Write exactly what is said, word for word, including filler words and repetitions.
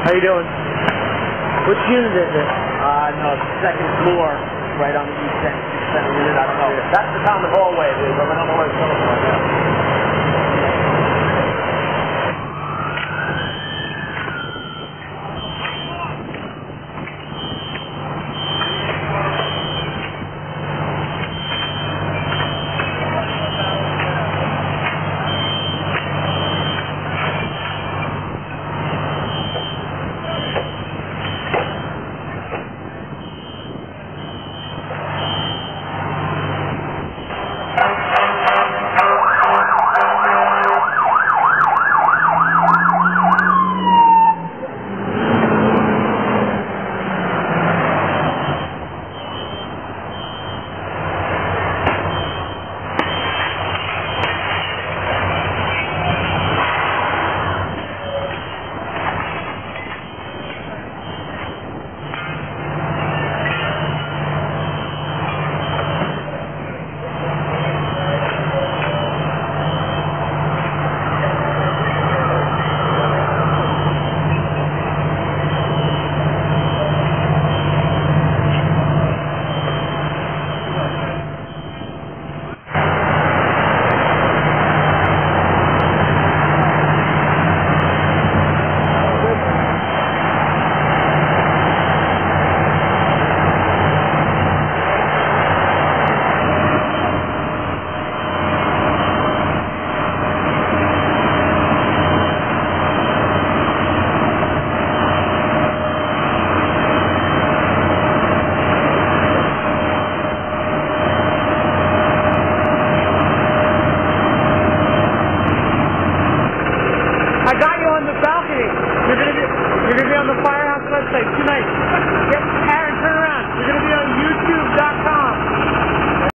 How you doing? Which unit is it? Uh, no, it's the second floor, right on the east end. Center unit, I don't know. That's the common hallway, dude, but I don't know where it's coming from right now. I got you on the balcony. You're gonna be, you're gonna be on the firehouse website tonight.